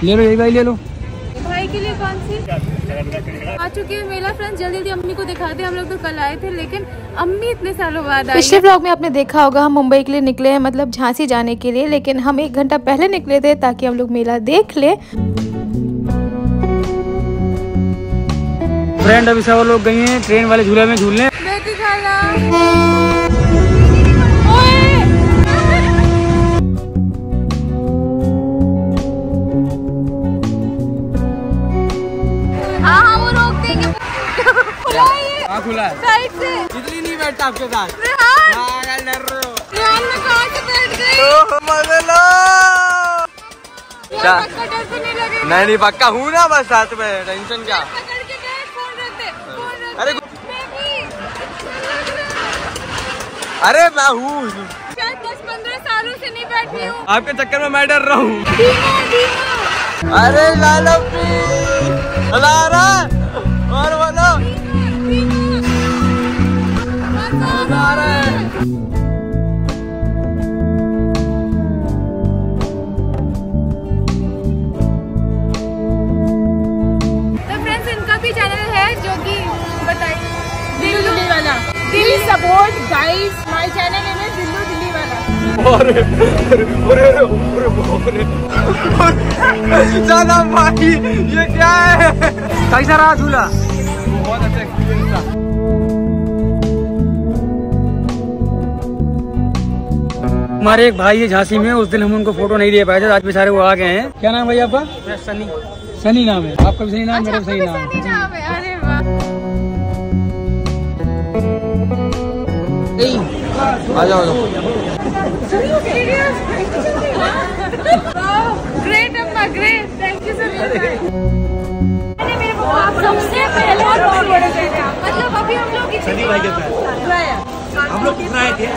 ले लो यही भाई, ले लो भाई के लिए। कौन सी आ चुकी है मेला फ्रेंड्स। जल्दी जल्दी अम्मी को दिखाते हैं। हम लोग तो कल आए थे लेकिन अम्मी इतने सालों बाद आई। पिछले व्लॉग में आपने देखा होगा हम मुंबई के लिए निकले हैं, मतलब झांसी जाने के लिए, लेकिन हम 1 घंटा पहले निकले थे ताकि हम लोग मेला देख ले। फ्रेंड अभी सब लोग गए हैं ट्रेन वाले झूले में झूलने। खुला है साइड से, इतनी नहीं बैठता आपके साथ। नहीं पक्का हूँ ना, बस साथ में टेंशन क्या। अरे मैं हूँ, 10-15 सालों से नहीं बैठी हूँ। आपके चक्कर में मैं डर रहा हूँ। अरे लाला और बोलो Delhi support guys, my channel है दिल्ली वाला। ज्यादा भाई ये क्या है? कैसा रहा झूला? बहुत अच्छा एक्सपीरियंस था। हमारे एक भाई है झांसी में, उस दिन हम उनको फोटो नहीं दे पाए थे, आज बेचारे वो आ गए हैं। क्या नाम भाई आपका? सनी। सनी नाम है आपका? भी सही नाम, मेरा भी सही नाम है। अरे वाह, आ जाओ। ग्रेट अम्मा, great, thank you so much. सबसे पहले मतलब अभी हम लोग सनी भाई के साथ हम लोग कितना आए थे?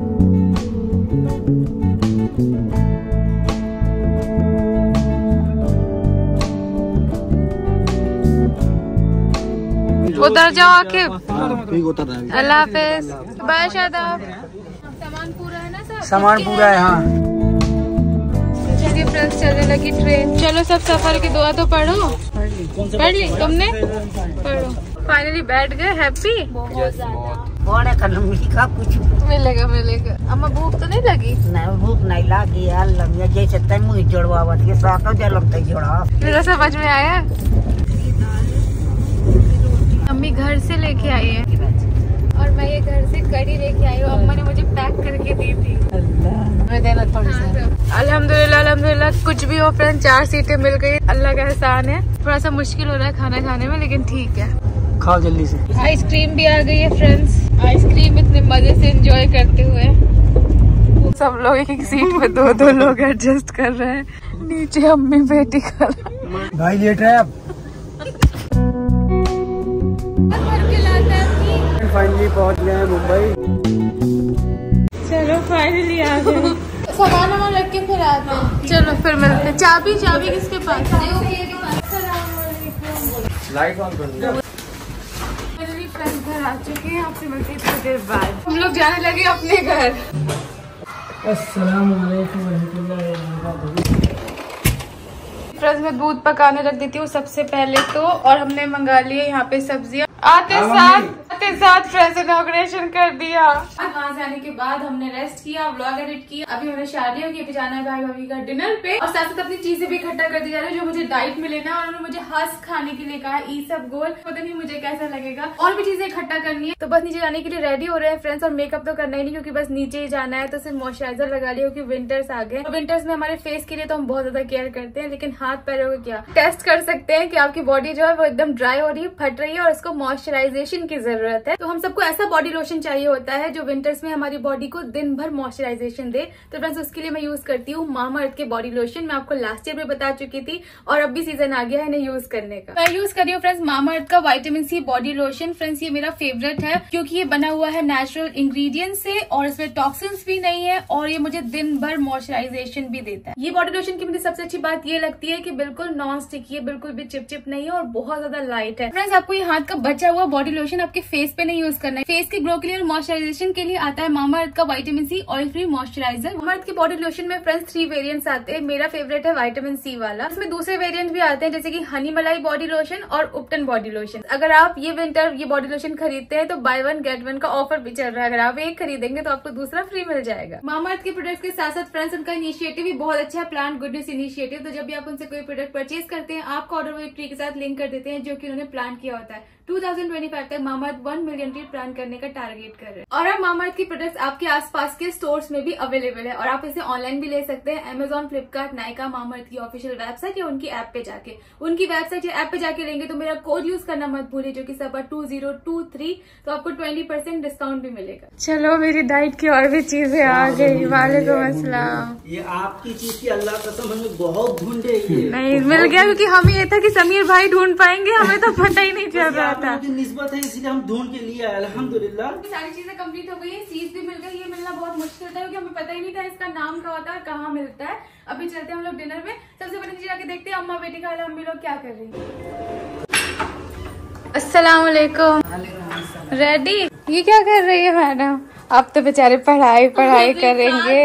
उतर जाओ आके। अल्लाह हाफिज, बाय शादाब। सामान पूरा है ना सर? सामान पूरा है हाँ। चलिए फ्रेंड्स, चलने लगी ट्रेन। चलो सब सफर की दुआ तो पढ़ो। पढ़ ली तुमने? पढ़ो। फाइनली बैठ गए। हैप्पी? कुछ मिलेगा। अम्मा भूख तो नहीं लगी? नहीं, भूख नहीं लगी यार। जैसे तय मुँह जोड़वा जोड़ा मेरा समझ में आया। अम्मी घर से लेके आई है और मैं ये घर से कड़ी लेके आई हूँ। अम्मा ने मुझे पैक करके दी थी। अल्हम्दुलिल्लाह कुछ भी हो फ्रेंड, 4 सीटें मिल गई, अल्लाह का एहसान है। थोड़ा सा मुश्किल हो रहा है खाना खाने में, लेकिन ठीक है। खाओ जल्दी से। आइसक्रीम भी आ गई है फ्रेंड्स। आइसक्रीम इतने मजे से एंजॉय करते हुए सब लोग एक सीट में 2-2 लोग एडजस्ट कर रहे हैं। नीचे अम्मी बेटी खड़ा। भाई लेट रहे आप? फाइनली पहुंच गए हैं मुंबई। चलो फाइनली आ गए। सामान रख के फिर आते हैं। चलो फिर मिलते हैं। चाबी किसके पास है? लाइट ऑन कर दो। मेरी फ्रेंड घर आ चुकी है। आपसे मिलते हैं थोड़ी देर बाद। हम लोग जाने लगे अपने घर। अस्सलाम वालेकुम रहमतुल्लाहि व बरकातहू। फ्रेंड्स मैं दूध पकाने रख देती हूँ सबसे पहले तो, और हमने मंगा लिए यहाँ पे सब्जियाँ। आते साथ फ्रेंड्स इनॉग्रेशन कर दिया। वहाँ से आने के बाद हमने रेस्ट किया, व्लॉग एडिट किया। अभी हमने शादियों की जाना है भाई भाभी का डिनर पे, और साथ साथ अपनी चीजें भी इकट्ठा करती जा रही है जो मुझे डाइट में लेना है। और उन्होंने मुझे हस्क खाने के लिए कहा, ई सब गोल, पता नहीं मुझे कैसा लगेगा। और भी चीजें इकट्ठा करनी है, तो बस नीचे जाने के लिए रेडी हो रहे हैं फ्रेंड्स। और मेकअप तो करना ही नहीं क्योंकि बस नीचे ही जाना है, तो सिर्फ मॉइस्चराइजर लगा लिया क्योंकि विंटर्स आ गए। और विंटर्स में हमारे फेस के लिए तो हम बहुत ज्यादा केयर करते हैं, लेकिन हाथ पैरों का क्या टेस्ट कर सकते हैं कि आपकी बॉडी जो है वो एकदम ड्राई हो रही है, फट रही है, और इसको मॉइस्चराइजेशन की जरूरत है। तो हम सबको ऐसा बॉडी लोशन चाहिए होता है जो विंटर्स में हमारी बॉडी को दिन भर मॉइस्चराइजेशन दे। तो फ्रेंड्स उसके लिए मैं यूज करती हूँ मामाअर्थ के बॉडी लोशन। मैं आपको लास्ट ईयर भी बता चुकी थी, और अब भी सीजन आ गया है इन्हें यूज करने का। मैं यूज कर रही हूँ फ्रेंड्स मामाअर्थ का vitamin C body lotion. Friends ये मेरा फेवरेट है क्योंकि ये बना हुआ है नेचुरल इंग्रेडिएंट से, और इसमें टॉक्सिन्स भी नहीं है, और ये मुझे दिन भर मॉइस्चराइजेशन भी देता है। ये बॉडी लोशन की मुझे सबसे अच्छी बात ये लगती है कि बिल्कुल नॉन स्टिकी है, बिल्कुल भी चिपचिप नहीं है, और बहुत ज्यादा लाइट है। फ्रेंड्स आपको ये हाथ का बच बचा हुआ बॉडी लोशन आपके फेस पे नहीं यूज करना है। फेस के ग्लो के लिए और मॉइस्चराइजेशन के लिए आता है मामाअर्थ का vitamin C oil free moisturiser. Mamaearth की बॉडी लोशन में फ्रेंड्स 3 वेरिएंट्स आते हैं। मेरा फेवरेट है विटामिन सी वाला। इसमें दूसरे वेरिएंट भी आते हैं जैसे कि हनी मलाई बॉडी लोशन और उपटन बॉडी लोशन। अगर आप ये विंटर ये बॉडी लोशन खरीदते हैं तो बाय 1 गेट 1 का ऑफर भी चल रहा है। अगर आप एक खरीदेंगे तो आपको दूसरा फ्री मिल जाएगा। मामाअर्थ के प्रोडक्ट्स के साथ साथ फ्रेंड्स उनका इनिशिएटिव भी बहुत अच्छा है, प्लांट गुडनेस इनिशिएटिव। तो जब भी आप उनसे कोई प्रोडक्ट परचेज करते हैं आपका ऑर्डर वो एक ट्री के साथ लिंक कर देते हैं जो कि उन्होंने प्लान किया होता है। 2025 तक मामाअर्थ 1 मिलियन ट्री प्लान करने का टारगेट कर रहे हैं। और अब मामाअर्थ की प्रोडक्ट्स आपके आसपास के स्टोर्स में भी अवेलेबल है और आप इसे ऑनलाइन भी ले सकते हैं। Amazon, फ्लिपकार्ट, नायका, मामाअर्थ की ऑफिशियल वेबसाइट या उनकी ऐप पे जाके। उनकी वेबसाइट या ऐप पे जाके लेंगे तो मेरा कोड यूज करना मत भूलिए जो कि सबा 2023, तो आपको 20% डिस्काउंट भी मिलेगा। चलो मेरी डाइट की और भी चीजें आ गई। वालेकुम अस्सलाम। ये आपकी चीज की अल्लाह कसम हमें बहुत ढूंढ रही है। नहीं मिल गया क्योंकि हमें ये था कि समीर भाई ढूंढ पाएंगे, हमें तो पता ही नहीं चल रहा था। निस्बत है इसलिए हम ढूंढ के लिए आए अल्हम्दुलिल्लाह। सारी चीजें कंप्लीट हो गई है, सीज भी मिल गई। ये मिलना बहुत मुश्किल था क्योंकि हमें पता ही नहीं था इसका नाम क्या होता है और कहाँ मिलता है। अभी चलते हैं हम लोग डिनर में। सबसे पहले नीचे जाके देखते हैं अम्मा बेटी का अम्मी लोग क्या कर रही है। अस्सलाम वालेकुम। रेडी? ये क्या कर रही है मैडम? आप तो बेचारे पढ़ाई करेंगे।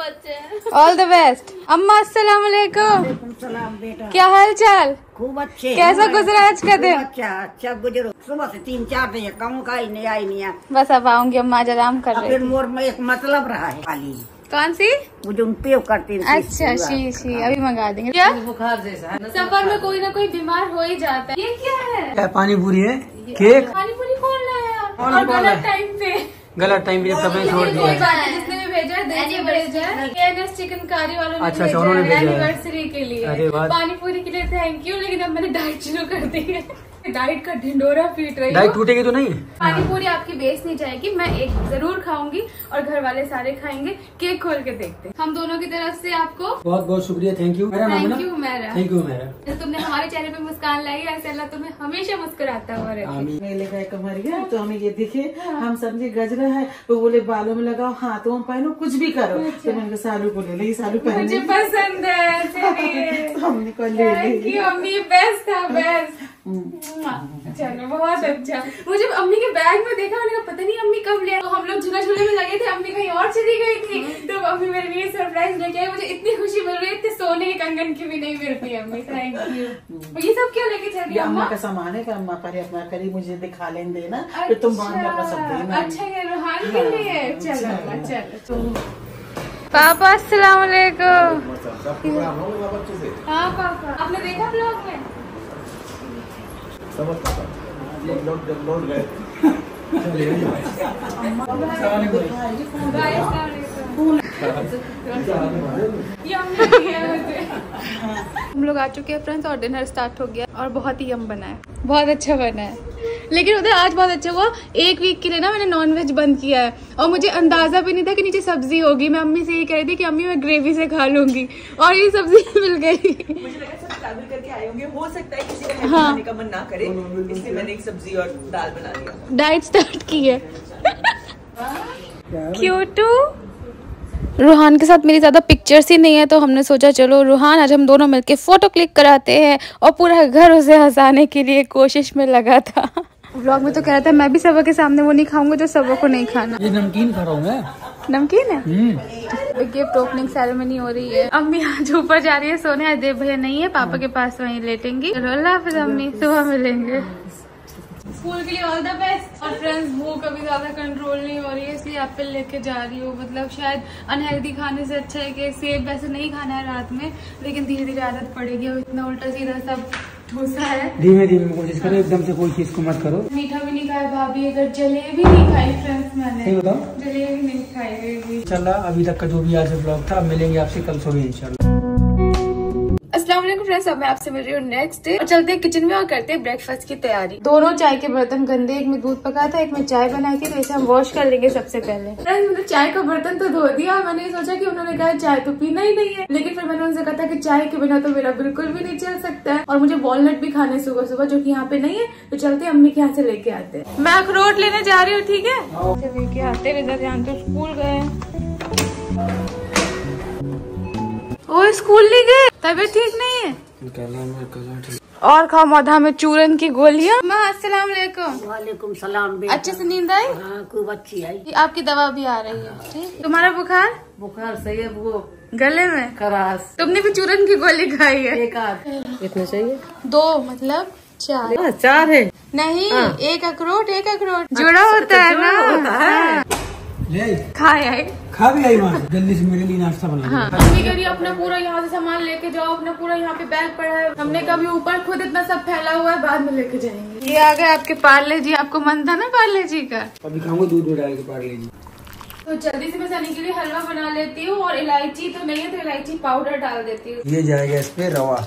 All the best. अम्मा अस्सलाम वालेकुम। सलाम बेटा। क्या हाल चाल? खूब अच्छे। कैसा गुजरा आज का दिन? अच्छा गुजरो। सुबह से 3-4 दिन कहूँ का ही नहीं आई नहीं है। बस अब आऊंगी, अम्मा आज आराम कर रही फिर थी। मोर में एक मतलब रहा है खाली। कौन सी? वो जो उपयोग करती है। अच्छा शी अभी मंगा देंगे। क्या बुखार जैसा है। सफर में कोई ना कोई बीमार हो ही जाता है। ये क्या है? क्या पानी पूरी है? केक? पानी पूरी खोल लाया कौन और खोल रहा है? गलत टाइम पे। गलत टाइम पे तब मैं छोड़ दिया कोई है। बात नहीं, जिसने भी भेजा है देखिए भेजा है। KNS चिकनकारी वालों ने अच्छा, उन्होंने भेजा भेजा है है। एनिवर्सरी के लिए। अरे वाह। पानी पूरी के लिए थैंक यू। लेकिन अब मैंने डाइट शुरू कर दी है। डाइट का ढिंडोरा पीट रही डाइट हूँ। टूटेगी तो नहीं? पानी पूरी आपकी वेस्ट नहीं जाएगी। मैं एक जरूर खाऊंगी और घर वाले सारे खाएंगे। केक खोल के देखते हैं। हम दोनों की तरफ से आपको बहुत बहुत शुक्रिया। थैंक यू मेरा। थैंक यू मेरा। थैंक यू मेरा। जैसे तुमने हमारे चेहरे पे मुस्कान लाई ऐसे अल्लाह तुम्हें हमेशा मुस्कुराता हुआ रहे। आमीन। मेले का कमर गया तो हमें ये दिखे, हम समझे गजरा है, वो बोले बालों में लगाओ, हाथों में पहनो, कुछ भी करो। तो मैंने कहा सालू को ले ली, सालू मुझे पहने। पसंद है। चलिए तो हमने कहा ले थैंक ली। यू अम्मी, बेस्ट था बेस्ट। चलो बहुत अच्छा। मुझे अम्मी के बैग में देखा, मैंने कहा पता नहीं अम्मी कब ले। तो हम लोग झूला झूले में लगे थे, अम्मी कहीं और चली गई थी तो अम्मी मेरे लिए सरप्राइज लेके आई। मुझे इतनी खुशी मिल रही है, इतने सोने के कंगन की भी नहीं मिलती अम्मी। Thank you. ये सब क्या लेके चल रही ये है अम्मा अम्मा? का सामान है कि अम्मा करे अपना करी, मुझे दिखा लें देना, फिर तुम बाद में अपना सब देना। अच्छा ये रूहान के लिए। चलो अम्मा चलो। पापा अस्सलाम वालेकुम। हाँ पापा, आपने देखा ब्लॉग में? हम लोग आ चुके हैं फ्रेंड्स और डिनर स्टार्ट हो गया और बहुत ही यम बना है, बहुत अच्छा बना है। लेकिन उधर आज बहुत अच्छा हुआ। 1 वीक के लिए ना मैंने नॉनवेज बंद किया है और मुझे अंदाजा भी नहीं था कि नीचे सब्जी होगी। मैं अम्मी से ये कह रही थी कि अम्मी मैं ग्रेवी से खा लूंगी और ये सब्जी मिल गई। मुझे लगा सब ट्रैवल करके आए होंगे, हो सकता है किसी का हैवी खाने का मन ना करे, इसलिए मैंने एक सब्जी और दाल बना लिया। डाइट स्टार्ट की है। क्यूटू। रूहान के साथ मेरी ज्यादा पिक्चर्स ही नहीं है तो हमने सोचा चलो रूहान आज हम दोनों मिलके फोटो क्लिक कराते हैं और पूरा घर उसे हंसाने के लिए कोशिश में लगा था। व्लॉग में तो कह रहा था मैं भी सबा के सामने वो नहीं खाऊंगा जो सबा को नहीं खाना। ये नमकीन खा रहा हूँ मैं। नमकीन है। गिफ्ट ओपनिंग सेरेमनी हो रही है। अम्मी आज ऊपर जा रही है सोने। आज देव भैया नहीं है, पापा के पास वहीं लेटेंगी। चलो अल्लाह हाफिज़ अम्मी, सुबह मिलेंगे। स्कूल के लिए ऑल द बेस्ट। और फ्रेंड्स भूख अभी ज्यादा कंट्रोल नहीं हो रही है इसलिए एप्पल लेके जा रही हूँ। मतलब शायद अनहेल्दी खाने से अच्छा है कि सेब वैसे नहीं खाना है रात में, लेकिन धीरे धीरे आदत पड़ेगी। अब इतना उल्टा सीधा सब ठूसा है। धीमे धीमे कोशिश करो, एकदम से कोई चीज को मत करो। मीठा भी नहीं खाया भाभी, अगर जलेबी नहीं खाई फ्रेंड्स मैंने। सही बताओ, जलेबी नहीं खाई। चल अभी तक का जो भी आज ब्लॉग था, मिलेंगे आपसे कल सुबह इंशाल्लाह। अस्सलाम वालेकुम फ्रेंड्स, अब मैं आपसे मिल रही हूँ नेक्स्ट डे और चलते हैं किचन में और करते हैं ब्रेकफास्ट की तैयारी। दोनों चाय के बर्तन गंदे, एक में दूध पका था एक में चाय बनाई थी, तो इसे हम वॉश कर लेंगे सबसे पहले। फ्रेंड्स मैंने चाय का बर्तन तो धो दिया। मैंने सोचा कि उन्होंने कहा चाय तो पीना ही नहीं है, लेकिन फिर मैंने उनसे कहा था कि चाय के बिना तो मेरा बिल्कुल भी नहीं चल सकता है और मुझे वॉलनट भी खाने सुबह सुबह जो की यहाँ पे नहीं है। तो चलते अम्मी के यहाँ से लेके आते हैं। मैं अखरोट लेने जा रही हूँ, ठीक है? लेके आते रिजा ध्यान तो स्कूल गए। ओ स्कूल नहीं गए, तबीयत ठीक नहीं है। और खाओ मौधा में चूरन की गोलियां। अस्सलाम वालेकुम। वालेकुम सलाम बेटा। अच्छे से नींद आई? हाँ खूब अच्छी आई। आपकी दवा भी आ रही है। ठीक। तुम्हारा बुखार? बुखार सही है, वो गले में खराश। तुमने भी चूरन की गोली खाई है? एक आध कितने चाहिए? 2 मतलब 4। 4 है नहीं, एक अखरोट जुड़ा होता है ना। खाए खा भी आई माँ, जल्दी से मेरे लिए नाश्ता बना। हाँ। मम्मी कह रही है अपना पूरा यहाँ से सामान लेके जाओ, अपना पूरा यहाँ पे बैग पड़ा है। हमने कभी ऊपर खुद इतना सब फैला हुआ है, बाद में लेके जाएंगे। ये आ गए आपके पार्ले जी। आपको मन था ना पार्ले जी का? अभी खाऊंगा दूध में डाल के पार्ले जी। तो जल्दी से मैं सनी के लिए हलवा बना लेती हूँ, और इलायची तो नहीं है तो इलायची पाउडर डाल देती हूँ। ये जाएगा इस पे रवा,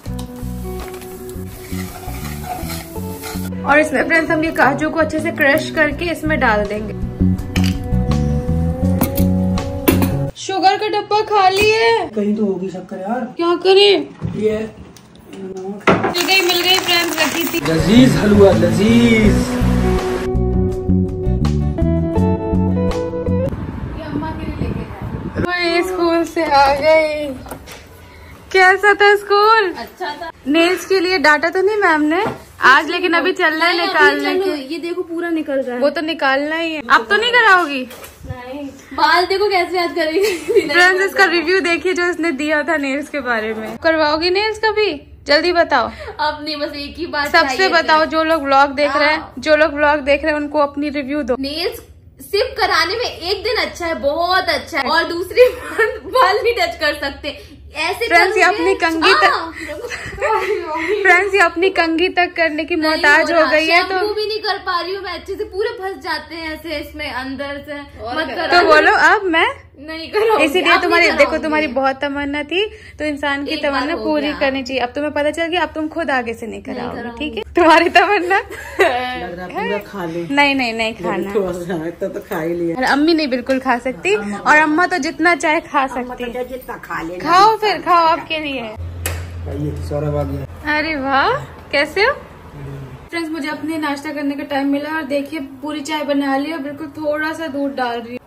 और इसमें फ्रेंड्स हम ये काजू को अच्छे से क्रश करके इसमें डाल देंगे। शुगर का डब्बा खाली है। कहीं तो होगी शक्कर यार, क्या करें? ये मिल गई फ्रेंड्स, रखी थी। लजीज हलवा, लजीज। ये अम्मा के लिए लेके गए। स्कूल से आ गई। कैसा था स्कूल? अच्छा था। नेल्स के लिए डाटा तो नहीं मैम ने आज, लेकिन अभी चलना है निकालने के। ये देखो पूरा निकल रहा है। वो तो निकालना ही है। अब तो नहीं कराओगी? नहीं, बाल देखो कैसे याद करेगी। फ्रेंड्स इसका रिव्यू देखिए जो इसने दिया था नेल्स के बारे में। करवाओगी नेल्स कभी? जल्दी बताओ। अब नहीं, बस एक ही बात सबसे बताओ, जो लोग व्लॉग देख रहे हैं, उनको अपनी रिव्यू दो। नेल्स सिर्फ कराने में एक दिन अच्छा है, बहुत अच्छा है, और दूसरी बाल नहीं टच कर सकते ऐसे। फ्रेंड्स ये अपनी कंघी फ्रेंड्स ये अपनी कंघी तक करने की मोहताज हो गई है, तो भी नहीं कर पा रही हूँ मैं अच्छे से, पूरे फंस जाते हैं ऐसे इसमें अंदर से। मत करो। तो बोलो अब मैं नहीं करो। इसीलिए तुम्हारी बहुत तमन्ना थी, तो इंसान की तमन्ना पूरी करनी चाहिए। अब तुम्हें पता चल गया, अब तुम खुद आगे से नहीं कराओगे, ठीक है? तुम्हारी तमन्ना पूरा खा ले। नहीं खाना, इतना तो खा ही लिया। और अम्मी नहीं बिल्कुल खा सकती, और अम्मा तो जितना चाहे खा सकती। जितना खा ले। खाओ फिर, खाओ आपके लिए। सौरभ आ गया। अरे वाह, कैसे हो? फ्रेंड्स मुझे अपने नाश्ता करने का टाइम मिला, और देखिए पूरी चाय बना ली और बिल्कुल थोड़ा सा दूध डाल रही हूँ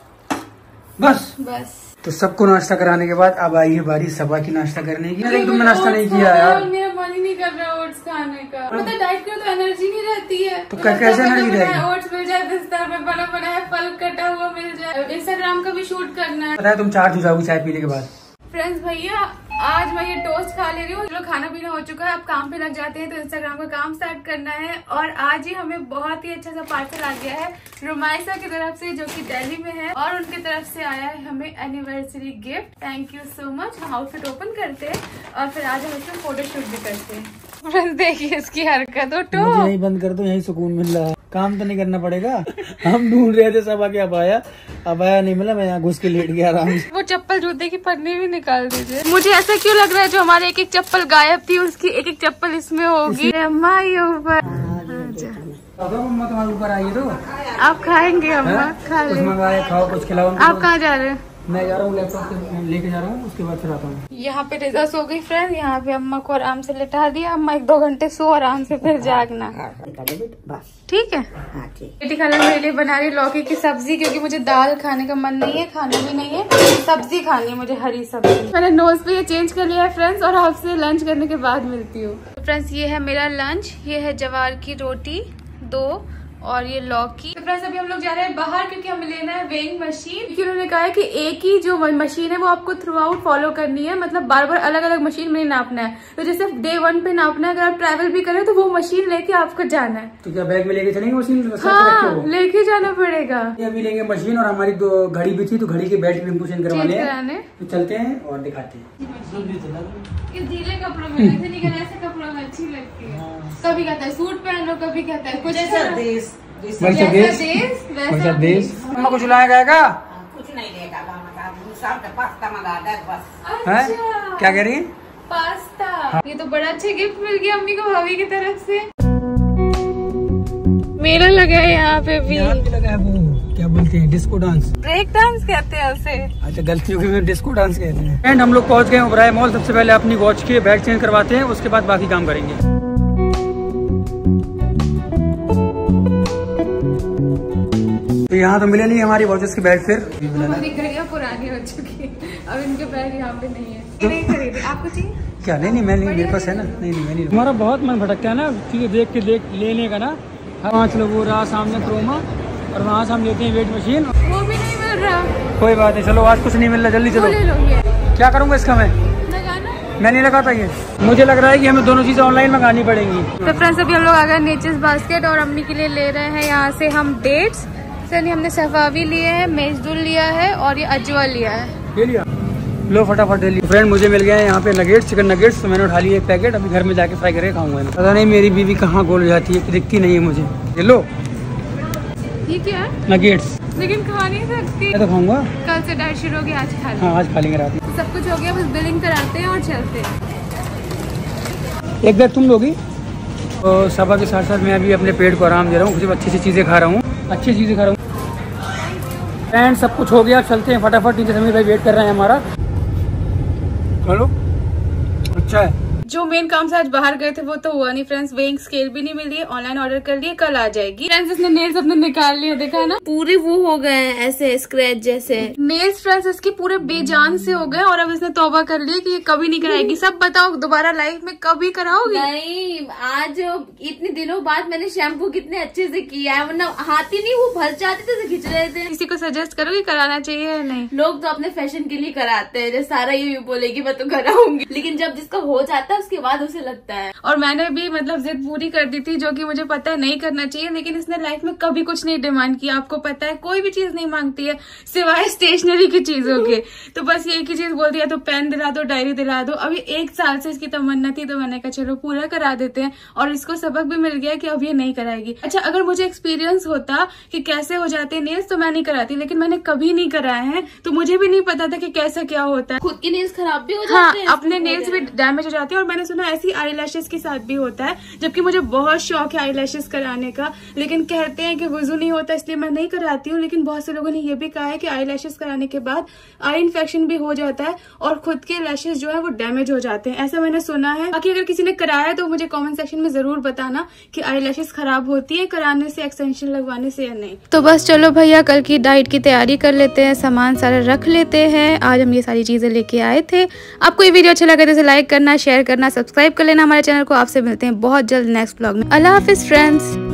बस। तो सबको नाश्ता कराने के बाद अब आई है बारी सबा की नाश्ता करने की। लेकिन तुमने नाश्ता नहीं किया यार। मेरा मन ही नहीं कर रहा ओट्स खाने का। मतलब डाइट करो तो एनर्जी नहीं रहती है। तो कैसे एनर्जी रहेगी? ओट्स मिल जाए, बिस्तर में बना बना है, फल कटा हुआ मिल जाए, इंस्टाग्राम का भी शूट करना है। पता है तुम चार्ज हो जाओगी चाय पीने के बाद। फ्रेंड्स भैया आज मैं ये टोस्ट खा ले रही हूँ। चलो खाना पीना हो चुका है, अब काम पे लग जाते हैं, तो इंस्टाग्राम का काम स्टार्ट करना है। और आज ही हमें बहुत ही अच्छा सा पार्सल आ गया है रुमाइसा की तरफ से, जो कि दिल्ली में है, और उनकी तरफ से आया है हमें anniversary gift. Thank you so much. हम आउटफिट ओपन करते हैं और फिर आज हम इसमें फोटो शूट भी करते हैं। फ्रेंड्स देखिए इसकी हरकत, मुझे यही बंद कर दो, यही सुकून मिल रहा है, काम तो नहीं करना पड़ेगा। हम ढूंढ रहे थे सब, आके अब आया नहीं मिला, मैं यहाँ घुस के लेट गया आराम से। वो चप्पल जूते की पन्नी भी निकाल दीजिए। मुझे ऐसा क्यों लग रहा है जो हमारे एक चप्पल गायब थी, उसकी एक चप्पल इसमें होगी। अम्मा ये ऊपर, मम्मा तुम्हारे ऊपर आई तो आप खाएंगे? अम्मा खा ले। खाओ, कुछ खिलाओ। आप कहाँ जा रहे हैं? मैं जा रहा हूँ, लैपटॉप लेके जा रहा हूँ, उसके बाद फिर आता हूँ। यहाँ पे रिजा सो गई फ्रेंड, यहाँ पे अम्मा को आराम से लिटा दिया। अम्मा 1-2 घंटे सो आराम से, फिर जागना, ठीक है? बेटी खाला मेरे लिए बना रही लौकी की सब्जी, क्योंकि मुझे दाल खाने का मन नहीं है, खाना भी नहीं है, सब्जी खानी है मुझे, हरी सब्जी। मैंने नोज पे ये चेंज कर लिया है फ्रेंड्स, और आपसे लंच करने के बाद मिलती हूँ। फ्रेंड्स ये है मेरा लंच, ये है ज्वार की रोटी 2 और ये लौकी। तो फ्रेंड्स अभी हम लोग जा रहे हैं बाहर, क्योंकि हमें लेना है वेइंग मशीन। क्योंकि उन्होंने कहा है कि एक ही जो मशीन है वो आपको थ्रू आउट फॉलो करनी है, मतलब बार बार अलग अलग मशीन में नापना है। तो जैसे डे 1 पे नापना है, अगर आप ट्रैवल भी करें तो वो मशीन लेके आपको जाना है। तो क्या बैग में लेके चलेंगे मशीन? हाँ लेके जाना पड़ेगा। अभी लेंगे मशीन, और हमारी 2 घड़ी भी थी, तो घड़ी की बैटरी भी चेंज करवाने, तो चलते हैं और दिखाते हैं। ढीले कपड़ों में ऐसे कपड़ों में अच्छी लगती है। कभी कहता है सूट पहनो, कभी कहता है कुछ देश। अम्मा कुछ लाया जाएगा? कुछ नहीं देगा, पास्ता मंगा दे बस। अच्छा क्या कह रही है? पास्ता। हाँ। ये तो बड़ा अच्छा गिफ्ट मिल गया अम्मी को भाभी की तरफ से। मेला लगा है यहाँ पे भी। लगा है वो क्या बोलते हैं, डिस्को डांस, ब्रेक डांस कहते हैं उसे। अच्छा गलती हो गई, डिस्को डांस कहते हैं। एंड हम लोग पहुँच गए ओबराय मॉल। सबसे पहले अपनी वॉच के बैग चेंज करवाते हैं, उसके बाद बाकी काम करेंगे। तो यहाँ तो मिले नहीं हमारी वॉचेस की बेल्ट। फिर हमारी घड़ियाँ पुरानी हो चुकी है, अब इनके बेल्ट यहाँ पे नहीं है। नहीं खरीदे, आपको चाहिए क्या? नहीं मैं नहीं, मेरे पास है ना। नहीं मैं नहीं। हमारा बहुत मन भटकता है ना चीजें देख के लेने का ना। 5 लोग हो रहा सामने क्रोमा, और वहाँ से हम लेते हैं वेट मशीन, वो भी नहीं मिल रहा। कोई बात नहीं, चलो आज कुछ नहीं मिल रहा, जल्दी चलो। ले लो ये। क्या करूँगा इसका मैं नहीं लगाता ये। मुझे लग रहा है कि हमें दोनों चीजें ऑनलाइन मंगानी पड़ेंगी। तो फ्रेंड्स अभी हम लोग आ गए नेचर्स बास्केट, और अम्मी के लिए ले रहे हैं यहाँ से हम डेट्स। हमने सफावी लिए हैं, मेजदुल लिया है, और ये अजवा लिया है। ले लिया, लो फटाफट ले लिया। फ्रेंड मुझे मिल गया है यहाँ पे नगेट्स, चिकन नगेट्स। तो मैंने उठा लिया एक पैकेट, अभी घर में जाके फ्राई करके खाऊंगा। पता नहीं मेरी बीवी कहाँ गोल जाती है, दिखती नहीं है मुझे। ये लो, ये क्या है? नगेट्स। लेकिन खा नहीं सकती। मैं तो खाऊंगा। कल से डाइट शुरू होगी, आज खा लेंगे। हाँ आज खा लेंगे रात में। तो सब कुछ हो गया, बस बिलिंग कराते हैं और चलते हैं। एक बैग तुम लोगी। तो सभा के साथ साथ मैं अभी अपने पेट को आराम दे रहा हूँ, कुछ अच्छी सी चीज़ें खा रहा हूँ, अच्छी चीज़ें खा रहा हूँ। फ्रेंड सब कुछ हो गया, चलते हैं फटाफट। नीचे समीर भाई वेट कर रहे हैं हमारा। चलो, अच्छा है। जो मेन काम से आज बाहर गए थे वो तो हुआ नहीं फ्रेंड्स। वेइंग स्केल भी नहीं मिली है, ऑनलाइन ऑर्डर कर लिए, कल आ जाएगी। फ्रेंड्स इसने नेल्स अपने निकाल लिए, देखा ना, पूरे वो हो गए हैं ऐसे स्क्रैच जैसे। नेल्स फ्रेंड्स इसके पूरे बेजान से हो गए, और अब इसने तौबा कर ली कि ये कभी नहीं कराएगी। सब बताओ दोबारा लाइफ में कभी कराओगी? नहीं, आज इतने दिनों बाद मैंने शैम्पू कितने अच्छे से किया है, वरना हाथ ही नहीं वो भर जाते थे, खिंच रहे थे। किसी को सजेस्ट करो कि कराना चाहिए या नहीं? लोग तो अपने फैशन के लिए कराते हैं, जैसे सारा ये बोलेगी मैं तो कराऊंगी, लेकिन जब जिसका हो जाता है उसके बाद उसे लगता है। और मैंने भी मतलब जिद पूरी कर दी थी, जो कि मुझे पता है नहीं करना चाहिए, लेकिन इसने लाइफ में कभी कुछ नहीं डिमांड किया। आपको पता है कोई भी चीज नहीं मांगती है सिवाय स्टेशनरी की चीजों के। तो बस एक ही चीज बोल दिया, तो पेन दिला दो, डायरी दिला दो। अभी 1 साल से इसकी तमन्ना थी, तो मैंने कहा चलो पूरा करा देते हैं, और इसको सबक भी मिल गया कि अब ये नहीं कराएगी। अच्छा, अगर मुझे एक्सपीरियंस होता कि कैसे हो जाते हैं नेल्स तो मैं नहीं कराती, लेकिन मैंने कभी नहीं कराए हैं, तो मुझे भी नहीं पता था कि कैसा क्या होता है। खुद के नेल्स खराब भी हो जाते हैं। हाँ, अपने नेल्स भी डैमेज हो जाते हैं। और मैंने सुना ऐसी आई लैशेस के साथ भी होता है, जबकि मुझे बहुत शौक है आई लैशेस कराने का, लेकिन कहते हैं कि वजू नहीं होता इसलिए मैं नहीं कराती हूँ। लेकिन बहुत से लोगों ने ये भी कहा है कि आई लैशेस कराने के बाद आई इन्फेक्शन भी हो जाता है, और खुद के लैशेस जो है वो डैमेज हो जाते हैं, ऐसा मैंने सुना है। बाकी अगर किसी ने कराया तो मुझे कमेंट सेक्शन में जरूर बताना कि आई लैशेस खराब होती है कराने से, एक्सटेंशन लगवाने से या नहीं। तो बस चलो भैया, कल की डाइट की तैयारी कर लेते हैं, सामान सारा रख लेते हैं। आज हम ये सारी चीजें लेके आए थे। आपको ये वीडियो अच्छा लगा तो इसे लाइक करना, शेयर करना, सब्सक्राइब कर लेना हमारे चैनल को। आपसे मिलते हैं बहुत जल्द नेक्स्ट व्लॉग में। अल्लाह हाफिज फ्रेंड्स।